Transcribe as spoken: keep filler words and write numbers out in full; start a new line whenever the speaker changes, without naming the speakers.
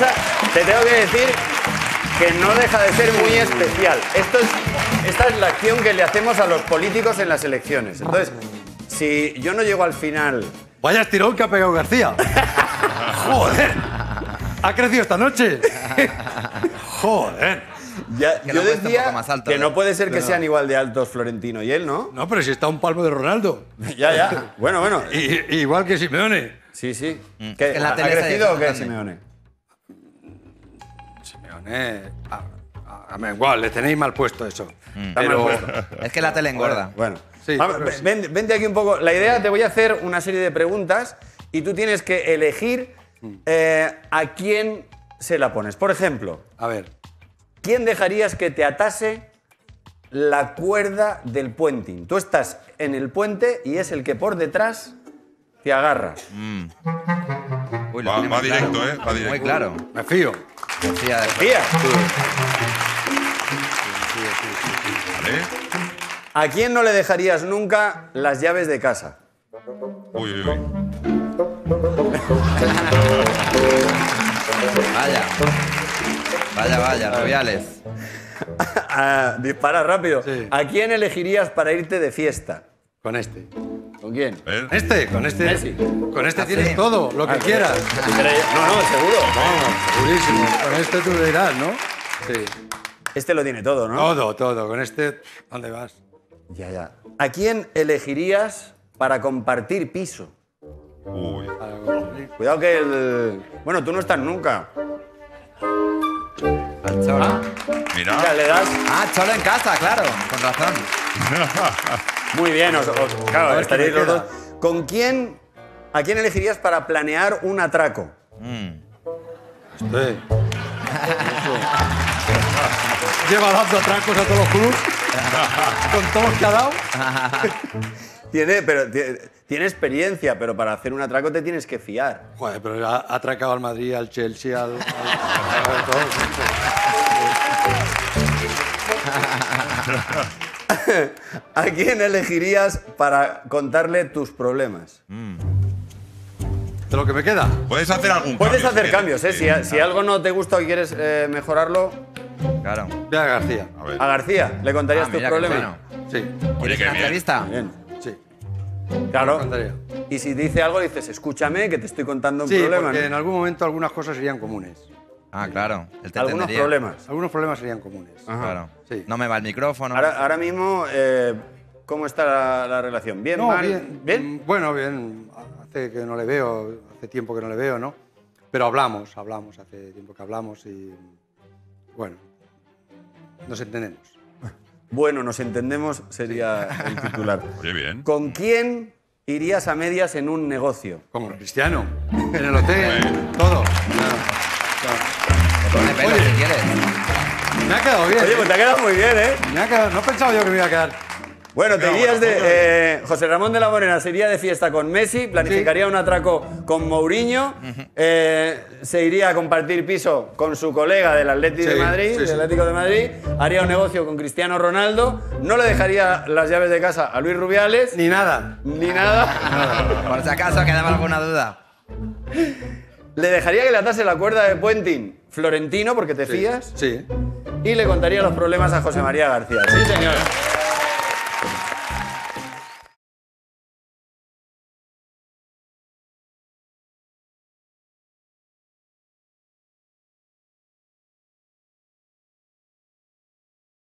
cosa, te tengo que decir que no deja de ser muy especial. Esto es, esta es la acción que le hacemos a los políticos en las elecciones. Entonces, si yo no llego al final...
Vaya estirón que ha pegado García. ¡Joder! ¿Ha crecido esta noche? ¡Joder!
Ya,
Que
yo
lo he puesto un
decía
poco más alto,
que
¿eh?
no puede ser que
No.
sean igual de altos Florentino y él, ¿no?
No, pero si está a un palmo de Ronaldo.
Ya, ya. Bueno, bueno.
Y, igual que Simeone.
Sí, sí.
Mm.
¿Qué,
En la
¿Ha
tele se
crecido o qué,
grande.
Simeone?
Simeone... A, a, a mí igual, le tenéis mal puesto eso.
Mm.
Pero...
Es que la tele engorda.
Bueno.
Sí,
Vamos,
pero sí.
ven- vente aquí un poco. La idea, te voy a hacer una serie de preguntas y tú tienes que elegir eh, a quién se la pones. Por ejemplo,
A ver.
¿quién dejarías que te atase la cuerda del puenting? Tú estás en el puente y es el que por detrás te agarra.
Uy, lo
Va-
tiene
va
muy
directo,
claro.
¿eh? Va directo.
Muy claro.
Me fío.
Sí, ya-
Tía,
¿Vale?
¿a quién no le dejarías nunca las llaves de casa?
Uy, uy, uy.
Vaya. Vaya, vaya, Rubiales.
Ah, dispara rápido.
Sí.
¿A quién elegirías para irte de fiesta?
Con este.
¿Con quién?
A ver.
Este, con este.
Messi.
Con este
Ah,
tienes
sí.
todo, lo que
Ah,
quieras.
Pero- no, no, seguro.
Vamos, segurísimo. Con este tú le dirás, ¿no? Sí.
Este lo tiene todo, ¿no?
Todo, todo. Con este, ¿dónde vas?
Ya, ya. ¿A quién elegirías para compartir piso?
Uy.
Cuidado que el... Bueno, tú no estás nunca.
Al Cholo.
Mira.
Ya le das...
Ah, Cholo en casa, claro. Con razón.
Muy bien, os, os-
A
claro,
ver qué
estaréis
me
los
queda.
dos. ¿Con quién... ¿A quién elegirías para planear un atraco?
Este. Lleva dando atracos a todos los clubes. Con todos los que ha dado.
Tiene, pero, tiene, tiene experiencia, pero para hacer un atraco te tienes que fiar.
Joder, pero ha ha atracado al Madrid, al Chelsea, al. al- a todos.
¿A quién elegirías para contarle tus problemas?
¿De lo que me queda?
Puedes hacer algún
Puedes
cambio,
hacer
si
cambios, ¿eh?
quieres.
Si, si algo no te gusta o quieres eh, mejorarlo,
Claro.
Ve a García.
A ver.
a García le contarías
Ah,
tus
mira qué
problemas.
bueno.
Sí,
Oye,
¿Quieres
qué
una
bien.
entrevista?
Bien.
sí.
Claro.
Me contaría.
Y si dice algo, dices, escúchame, que te estoy contando un
Sí,
problema.
porque
¿no?
en algún momento algunas cosas serían comunes.
Ah, claro. Él te
Algunos
entendería.
problemas.
Algunos problemas serían comunes.
Claro.
Sí.
No me va el micrófono.
Ahora, ahora mismo, eh, ¿cómo está la, la relación? ¿Bien,
No,
mal?
bien,
¿Bien?
mm, Bueno, bien. Hace que no le veo, hace tiempo que no le veo, ¿no? Pero hablamos, hablamos, hace tiempo que hablamos y. Bueno, nos entendemos.
Bueno, nos entendemos, sería el titular.
Oye, bien.
¿Con quién irías a medias en un negocio?
Como Cristiano. En el hotel, todo.
Pone pelo
Oye.
si quieres.
Me ha quedado bien.
Oye, pues te ha quedado muy bien, ¿eh?
Me ha quedado- no pensaba yo que me iba a quedar.
Bueno, te
No,
irías
bueno,
de... eh, José Ramón de la Morena se iría de fiesta con Messi, planificaría un atraco con Mourinho, eh, se iría a compartir piso con su colega del Atlético de
Sí,
Madrid,
sí,
del
sí.
Atlético de Madrid, haría un negocio con Cristiano Ronaldo, no le dejaría las llaves de casa a Luis Rubiales,
Ni nada.
ni nada.
Por si acaso quedaba alguna duda.
Le dejaría que le atase la cuerda de puenting Florentino, porque te fías,
Sí.
y le contaría los problemas a José María García. Sí, señor.